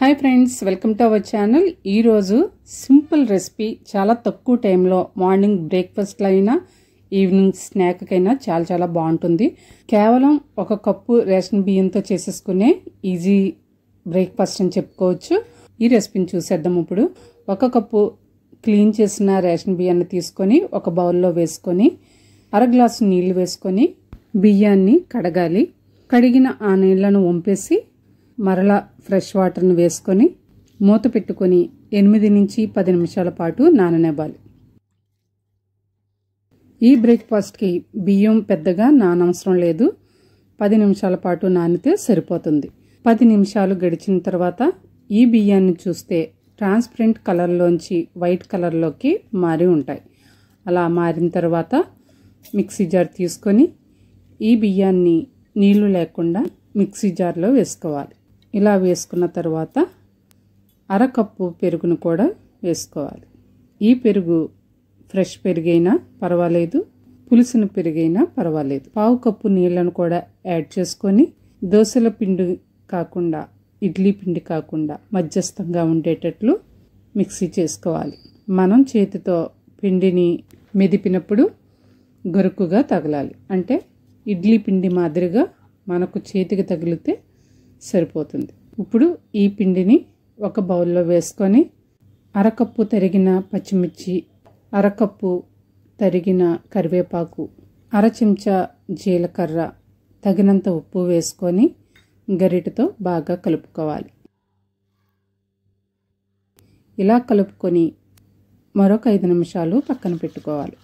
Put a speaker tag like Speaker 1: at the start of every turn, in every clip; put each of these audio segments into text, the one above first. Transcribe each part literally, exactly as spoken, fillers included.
Speaker 1: Hi friends, welcome to our channel. ఈరోజు simple recipe, చాలా తక్కువ టైంలో మార్నింగ్ బ్రేక్ఫాస్ట్లో అయినా ఈవినింగ్ స్నాక్కైనా చాలా చాలా బాగుంటుంది. కేవలం ఒక కప్పు రేషన్ బియ్యంతో చేసేసుకునే ఈజీ బ్రేక్ఫాస్ట్ అని చెప్పుకోవచ్చు. ఈ రెసిపీని చూసేద్దాం. ఇప్పుడు ఒక కప్పు క్లీన్ చేసిన రేషన్ బియ్యాన్ని తీసుకొని ఒక బౌల్లో వేసుకొని అర గ్లాసు నీళ్లు వేసుకొని బియ్యాన్ని కడగాలి. కడిగిన ఆ నీళ్లను వంపేసి మరలా ఫ్రెష్ వాటర్ని వేసుకొని మూత పెట్టుకొని ఎనిమిది నుంచి పది నిమిషాల పాటు నాననివ్వాలి. ఈ బ్రేక్ఫాస్ట్కి బియ్యం పెద్దగా నానవసరం లేదు. పది నిమిషాల పాటు నానితే సరిపోతుంది. పది నిమిషాలు గడిచిన తర్వాత ఈ బియ్యాన్ని చూస్తే ట్రాన్స్పరెంట్ కలర్లోంచి వైట్ కలర్లోకి మారి ఉంటాయి. అలా మారిన తర్వాత మిక్సీ జార్ తీసుకొని ఈ బియ్యాన్ని నీళ్లు లేకుండా మిక్సీ జార్లో వేసుకోవాలి. ఇలా వేసుకున్న తర్వాత అరకప్పు పెరుగును కూడా వేసుకోవాలి. ఈ పెరుగు ఫ్రెష్ పెరుగైనా పర్వాలేదు, పులిసిన పెరుగైనా పర్వాలేదు. పావు కప్పు నీళ్లను కూడా యాడ్ చేసుకొని దోశల పిండి కాకుండా ఇడ్లీ పిండి కాకుండా మధ్యస్థంగా ఉండేటట్లు మిక్సీ చేసుకోవాలి. మనం చేతితో పిండిని మెదిపినప్పుడు గరుకుగా తగలాలి. అంటే ఇడ్లీ పిండి మాదిరిగా మనకు చేతికి తగిలితే సరిపోతుంది. ఇప్పుడు ఈ పిండిని ఒక బౌల్లో వేసుకొని అరకప్పు తరిగిన పచ్చిమిర్చి, అరకప్పు తరిగిన కరివేపాకు, అర చెంచా జీలకర్ర, తగినంత ఉప్పు వేసుకొని గరిటెతో బాగా కలుపుకోవాలి. ఇలా కలుపుకొని మరొక ఐదు నిమిషాలు పక్కన పెట్టుకోవాలి.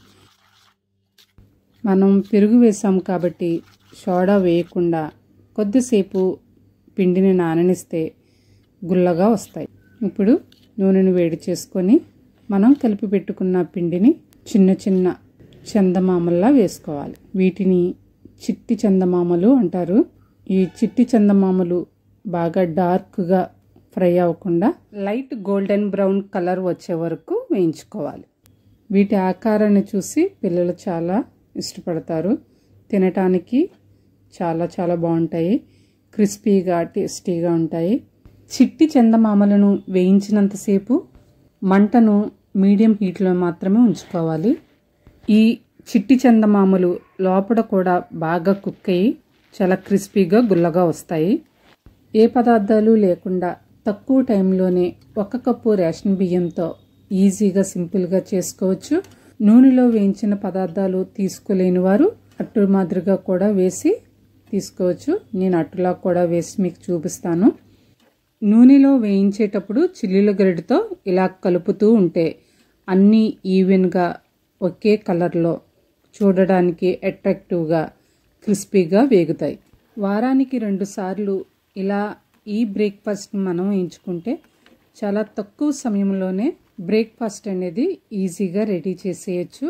Speaker 1: మనం పెరుగు వేసాం కాబట్టి సోడా వేయకుండా కొద్దిసేపు పిండిని నాననిస్తే గుల్లగా వస్తాయి. ఇప్పుడు నూనెను వేడి చేసుకొని మనం కలిపి పెట్టుకున్న పిండిని చిన్న చిన్న చందమామల్లా వేసుకోవాలి. వీటిని చిట్టి చందమామలు అంటారు. ఈ చిట్టి చందమామలు బాగా డార్క్గా ఫ్రై అవ్వకుండా లైట్ గోల్డెన్ బ్రౌన్ కలర్ వచ్చే వరకు వేయించుకోవాలి. వీటి ఆకారాన్ని చూసి పిల్లలు చాలా ఇష్టపడతారు. తినటానికి చాలా చాలా బాగుంటాయి. క్రిస్పీగా టేస్టీగా ఉంటాయి. చిట్టి చందమామలను వేయించినంతసేపు మంటను మీడియం హీట్లో మాత్రమే ఉంచుకోవాలి. ఈ చిట్టి చందమామలు లోపల కూడా బాగా కుక్ అయ్యి చాలా క్రిస్పీగా గుల్లగా వస్తాయి. ఏ పదార్థాలు లేకుండా తక్కువ టైంలోనే ఒక కప్పు రేషన్ బియ్యంతో ఈజీగా సింపుల్గా చేసుకోవచ్చు. నూనెలో వేయించిన పదార్థాలు తీసుకోలేని వారు అట్టు మాదిరిగా కూడా వేసి తీసుకోవచ్చు. నేను అట్టులా కూడా వేసి మీకు చూపిస్తాను. నూనెలో వేయించేటప్పుడు చిల్లీల గరిటెతో ఇలా కలుపుతూ ఉంటే అన్నీ ఈవెన్గా ఒకే కలర్లో చూడడానికి అట్రాక్టివ్గా క్రిస్పీగా వేగుతాయి. వారానికి రెండు సార్లు ఇలా ఈ బ్రేక్ఫాస్ట్ మనం వేయించుకుంటే చాలా తక్కువ సమయంలోనే బ్రేక్ఫాస్ట్ అనేది ఈజీగా రెడీ చేసేయచ్చు.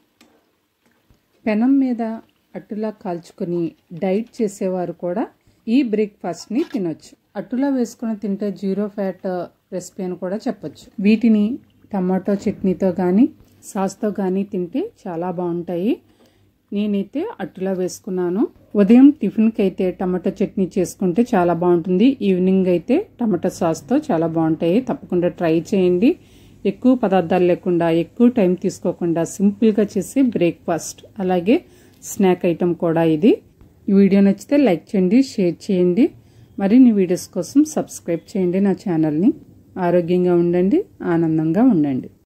Speaker 1: పెనం మీద అట్టులా కాల్చుకొని డైట్ చేసేవారు కూడా ఈ బ్రేక్ఫాస్ట్ని తినొచ్చు. అట్టులా వేసుకుని తింటే జీరో ఫ్యాట్ రెసిపీ అని కూడా చెప్పొచ్చు. వీటిని టమాటో చట్నీతో కానీ సాస్తో కానీ తింటే చాలా బాగుంటాయి. నేనైతే అట్టులా వేసుకున్నాను. ఉదయం టిఫిన్కి అయితే టమాటో చట్నీ చేసుకుంటే చాలా బాగుంటుంది. ఈవినింగ్ అయితే టమాటో సాస్తో చాలా బాగుంటాయి. తప్పకుండా ట్రై చేయండి. ఎక్కువ పదార్థాలు లేకుండా, ఎక్కువ టైం తీసుకోకుండా సింపుల్గా చేసే బ్రేక్ఫాస్ట్, అలాగే స్నాక్ ఐటెం కూడా ఇది. ఈ వీడియో నచ్చితే లైక్ చేయండి, షేర్ చేయండి. మరిన్ని వీడియోస్ కోసం సబ్స్క్రైబ్ చేయండి నా ఛానల్ని. ఆరోగ్యంగా ఉండండి, ఆనందంగా ఉండండి.